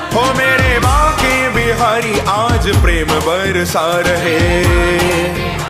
हो मेरे बाके बिहारी आज प्रेम बरसा रहे।